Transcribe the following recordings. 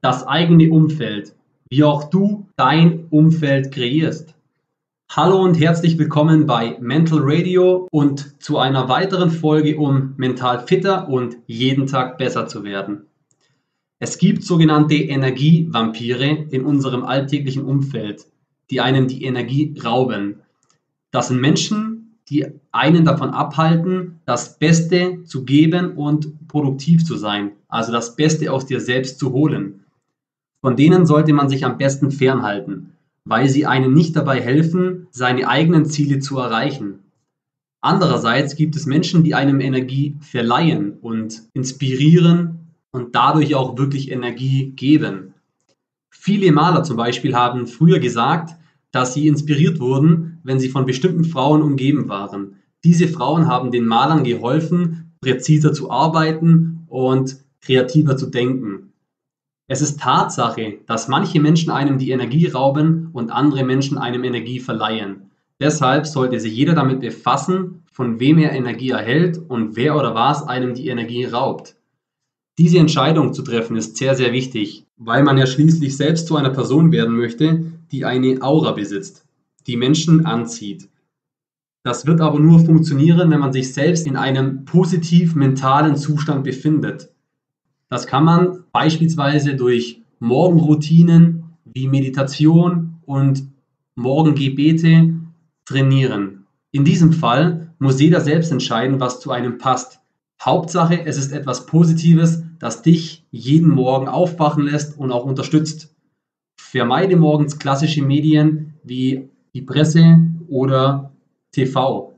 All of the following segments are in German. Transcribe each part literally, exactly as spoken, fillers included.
das eigene Umfeld, wie auch du dein Umfeld kreierst. Hallo und herzlich willkommen bei Mental Radio und zu einer weiteren Folge, um mental fitter und jeden Tag besser zu werden. Es gibt sogenannte Energievampire in unserem alltäglichen Umfeld, die einem die Energie rauben. Das sind Menschen, die einen davon abhalten, das Beste zu geben und produktiv zu sein, also das Beste aus dir selbst zu holen. Von denen sollte man sich am besten fernhalten, weil sie einem nicht dabei helfen, seine eigenen Ziele zu erreichen. Andererseits gibt es Menschen, die einem Energie verleihen und inspirieren und dadurch auch wirklich Energie geben. Viele Maler zum Beispiel haben früher gesagt, dass sie inspiriert wurden, wenn sie von bestimmten Frauen umgeben waren. Diese Frauen haben den Malern geholfen, präziser zu arbeiten und kreativer zu denken. Es ist Tatsache, dass manche Menschen einem die Energie rauben und andere Menschen einem Energie verleihen. Deshalb sollte sich jeder damit befassen, von wem er Energie erhält und wer oder was einem die Energie raubt. Diese Entscheidung zu treffen ist sehr, sehr wichtig, weil man ja schließlich selbst zu einer Person werden möchte, die eine Aura besitzt, die Menschen anzieht. Das wird aber nur funktionieren, wenn man sich selbst in einem positiv mentalen Zustand befindet. Das kann man beispielsweise durch Morgenroutinen wie Meditation und Morgengebete trainieren. In diesem Fall muss jeder selbst entscheiden, was zu einem passt. Hauptsache, es ist etwas Positives, das dich jeden Morgen aufwachen lässt und auch unterstützt. Vermeide morgens klassische Medien wie die Presse oder T V.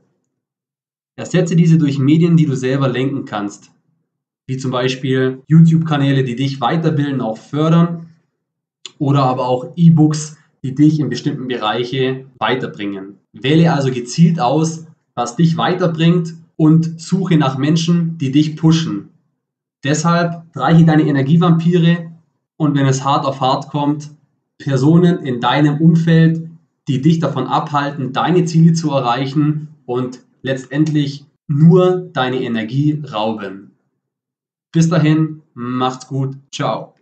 Ersetze diese durch Medien, die du selber lenken kannst, wie zum Beispiel YouTube-Kanäle, die dich weiterbilden, auch fördern, oder aber auch E-Books, die dich in bestimmten Bereiche weiterbringen. Wähle also gezielt aus, was dich weiterbringt und suche nach Menschen, die dich pushen. Deshalb streiche deine Energievampire und wenn es hart auf hart kommt, Personen in deinem Umfeld, die dich davon abhalten, deine Ziele zu erreichen und letztendlich nur deine Energie rauben. Bis dahin, macht's gut, ciao.